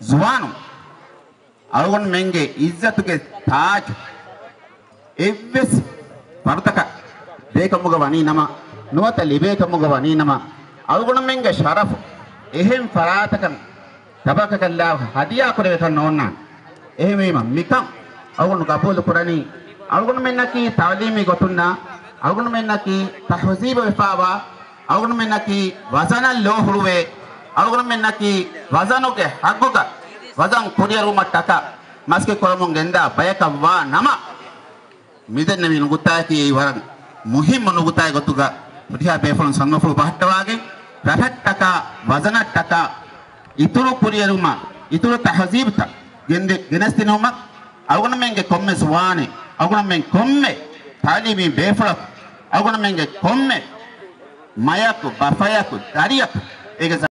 जुवानु अवगुण मेंगे इज्जत के ताज एव्वेस वर्तक देकमुग वनी नमा नुवत लिबेकमुग वनी नमा अवगुण मेंगे शरफ එහෙම් ෆරාතකන් තබක කල්ලා හදියා කරේ කන්න ඕන එහෙමීම මිකම් අවගුණ කපෝල කුරණි අවගුණ මෙන්නකි තාලීමි ගොතුන්නා අවගුණ මෙන්නකි තහසීබ විපාවා අවගුණ මෙන්නකි වසන ලෝහුරුවේ අවගුණ මෙන්නකි වසනුගේ හග්ගුක වසන් කුරියරු මට්ටක මස්කේ කොරමුන් ගෙන්දා බයකවා නම මිදෙන්න වි නුගුතාකි වරන් මුහිම් නුගුතායි ගොතුග ප්‍රතිහා බේෆොන් සන්නෆුල් පහට්ටවාගේ රහට්ටක වසනට්ටක ඉතුරු කුරියරුම ඉතුරු තහසීබත ගෙන්දේ ගෙනස්තිනොම අවගුණ මෙන්ගේ කොම්මේ සුවානේ අවගුණ මෙන් කොම්මේ තාලිමි බේෆොල අවගුණ මෙන්ගේ කොම්මේ මයක බෆයක දරියක් ඒක